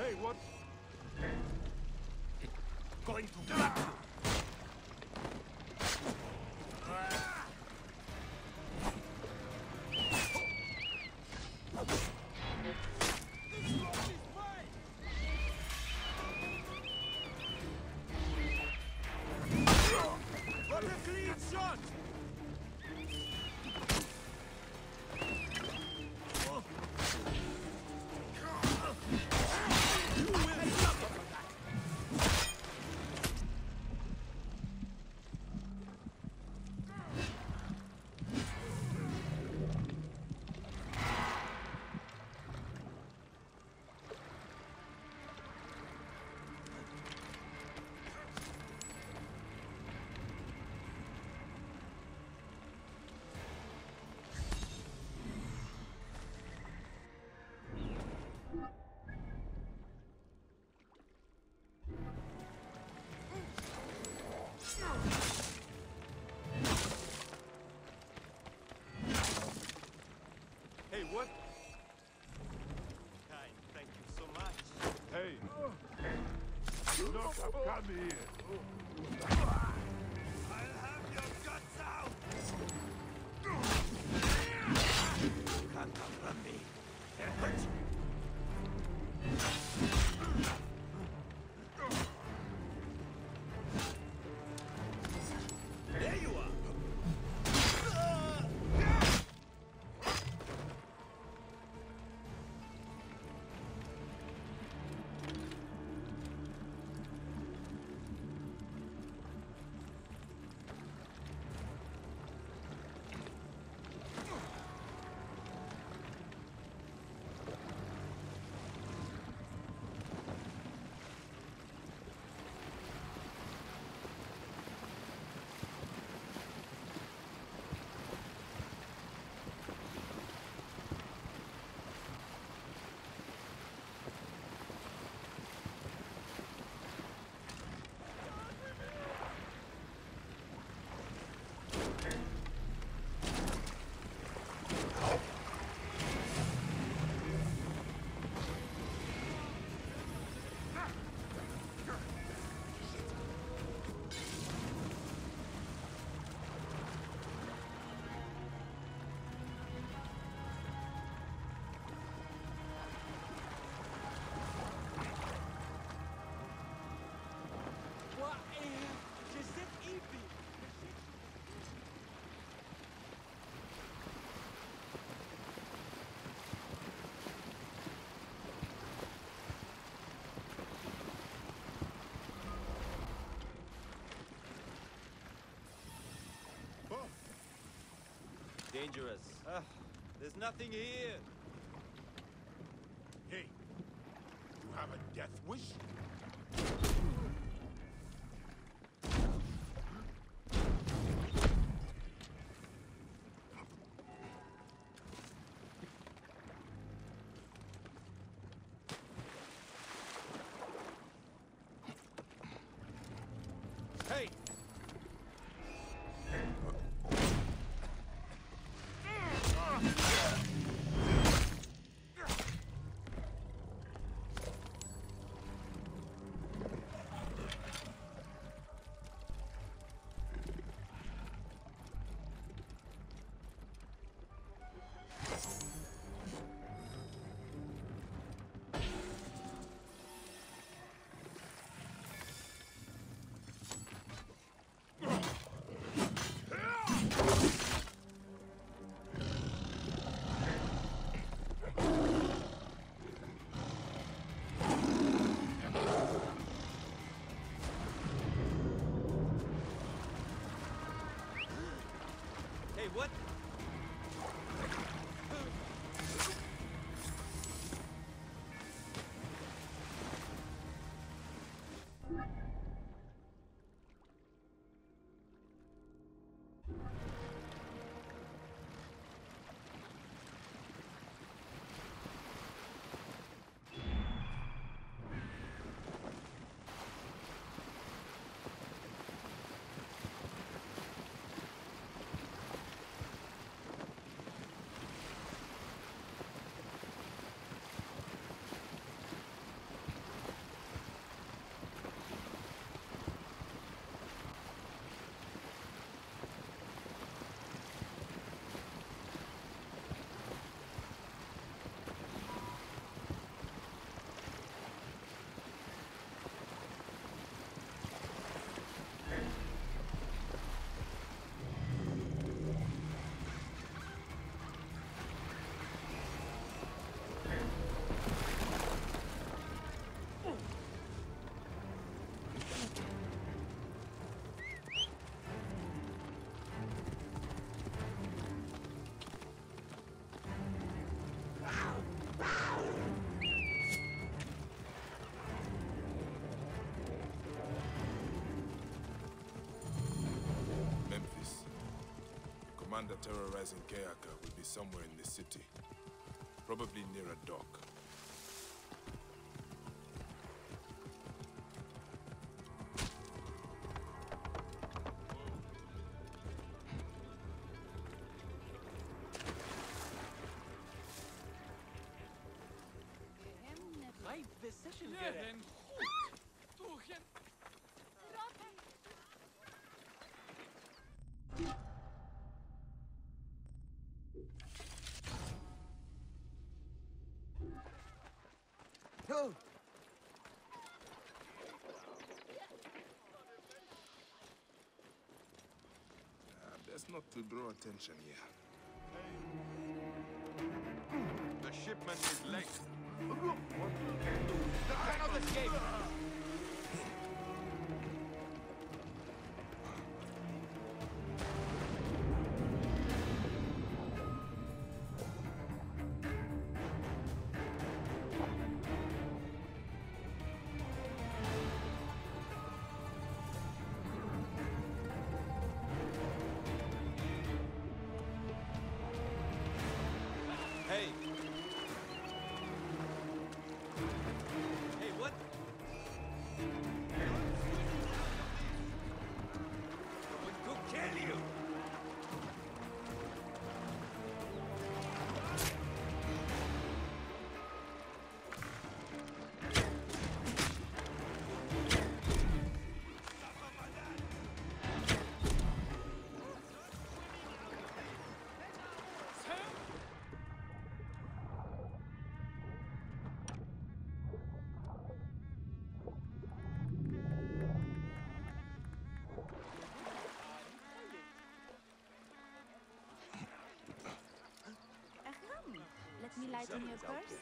Hey, what? Going to get you! What a clean shot! You will suffer for that! Hey, what? Kind, thank you so much. Hey! Do not come here! I'll have your guts out! Can't outrun me. Can't hurt you. There you are! Je sais hippie. Oh, Dangerous. There's nothing here. hey! You have a death wish? Hey! Hey, what? commander terrorizing Kayaka will be somewhere in the city. Probably near a dock. Right decision, Gerrit. No! Best not to draw attention here. The shipment is late. Cannot escape. Hey! Hey, what? Someone could kill you! Let me light on your purse.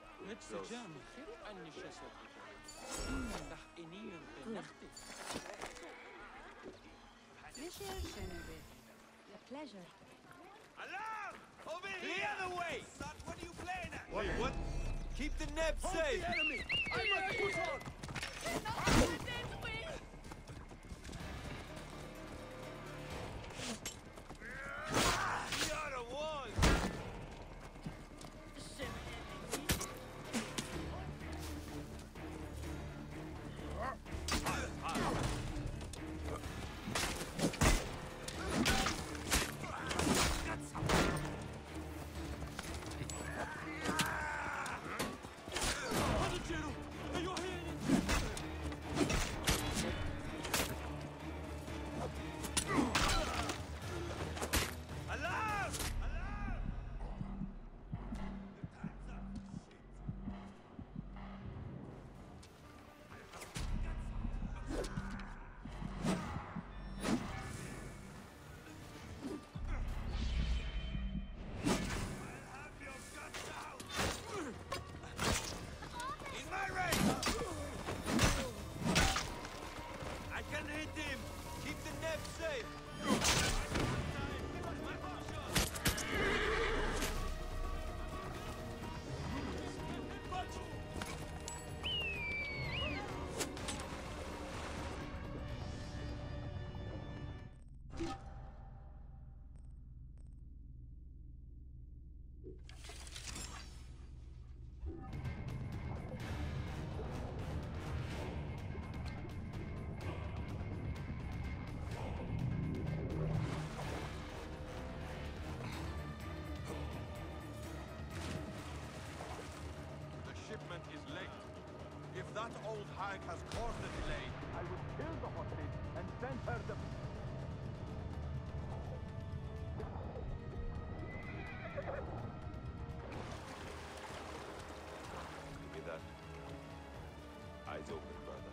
Recherche, a pleasure. Alarm! Over here! Clear the way! Son, what are you playing at? Wait, what? Keep the neb safe! The enemy! I must push on! We are the ones! Alarm! Alarm! Have your guts out! In my range! I can hit him! Keep the neb safe! The shipment is late. If that old hag has caused the delay, I will kill the hostage and send her the... Give me that. Eyes open, brother.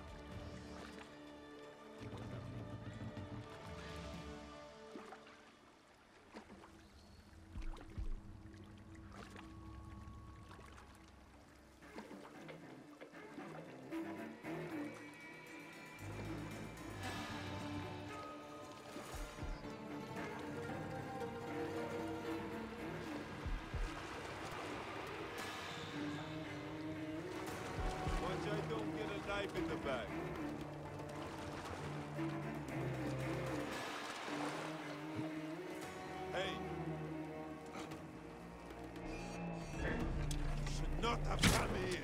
Watch I don't get a knife in the back. Hey, not a family.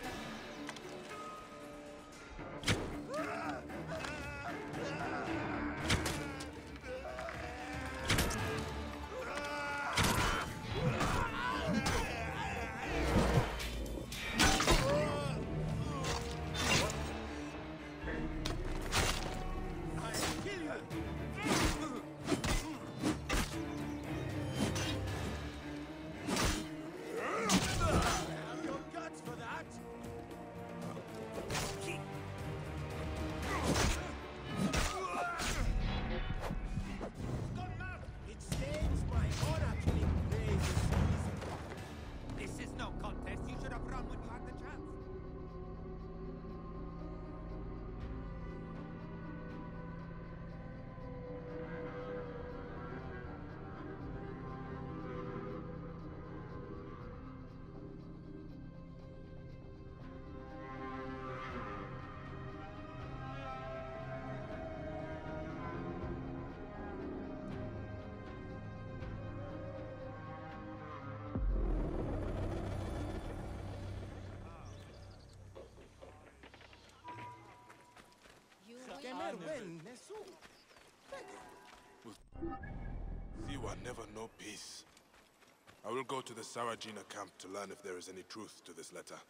Thiwa never know peace. I will go to the Sarajina camp to learn if there is any truth to this letter.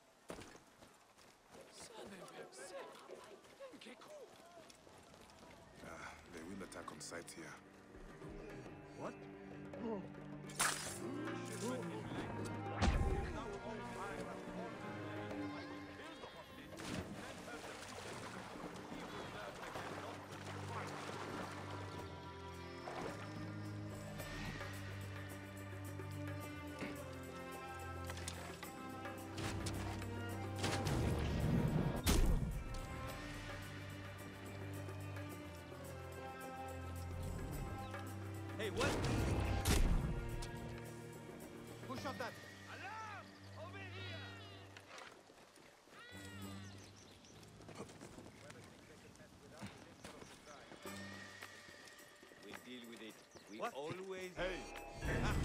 They will attack on sight here. What? Hey, what? Who shot that? Alarm! Over here! We deal with it. We always... Hey!